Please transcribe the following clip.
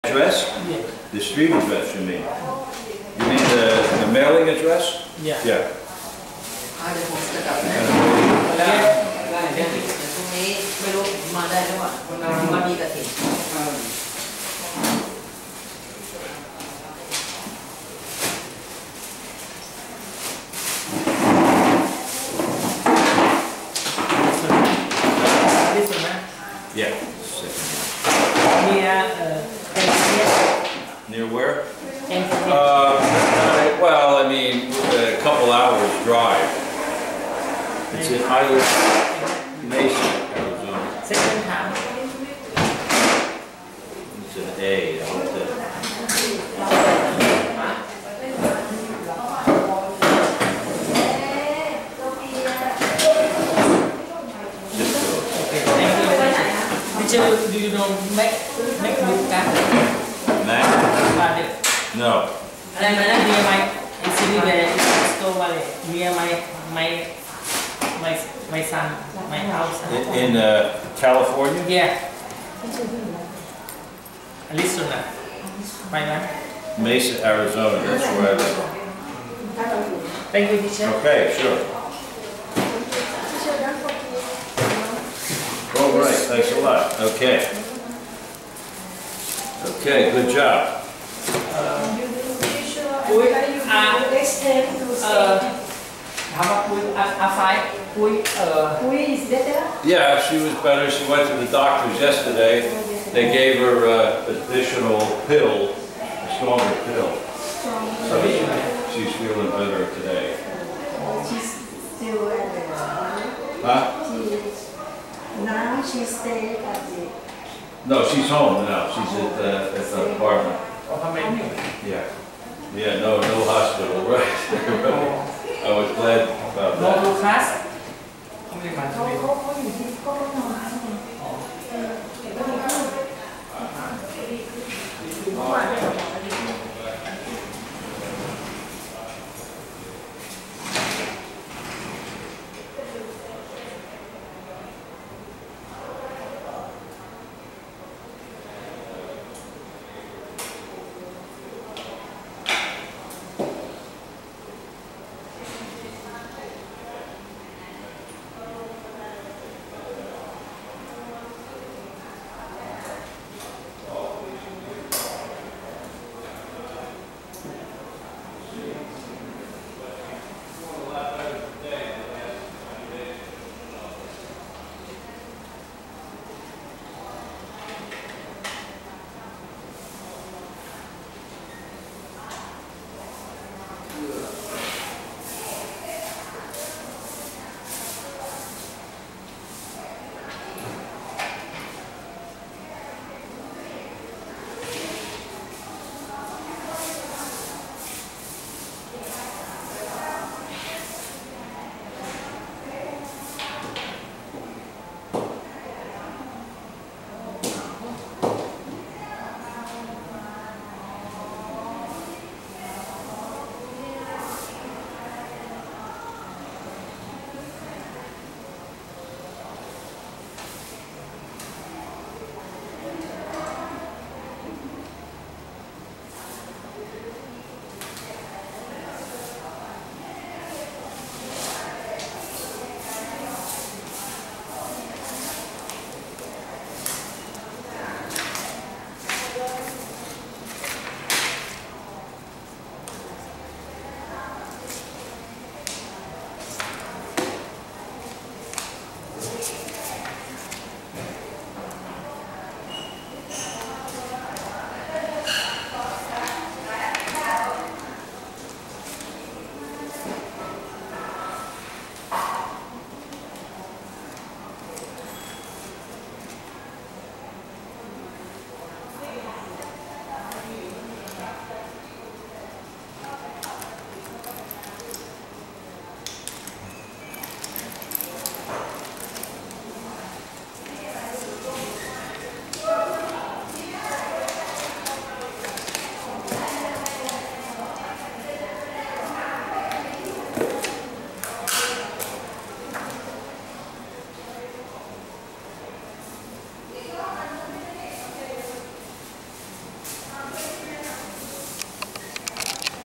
Address? Yeah. The street address, you mean? You mean the mailing address? Yeah. Yeah. เดี๋ยวผมจะกลับนะได้ได้เดี๋ยวพรุ่งนี้ไม่รู้มาได้หรือเปล่ามามีกระถิ่น This one, huh? Yeah. Near Near where? Enfield. Well, I mean, a couple hours drive. It's in Island Mesa, Arizona. Second time. It's an A. I want to- Zip code. Okay, thank you. Teacher, do you know make book card? Mac? No. อะไรมานะ near my city where store wallet near my son my house. In California? Yeah. Arizona. Right, man. Mesa, Arizona. That's where I live. Thank you, teacher. Okay, sure. All right, thanks a lot. Okay. Okay, good job. Cuối how about cuối A5 cuối Is better? Yeah, she was better. She went to the doctors yesterday. They gave her additional pill, a stronger pill. So she's feeling better today. She's still at the Huh? now she stays at the No, she's home now. She's at the apartment. Yeah. Yeah, no hospital, right? I was glad about no that. class เขาอยู่ที่เขาก็นอน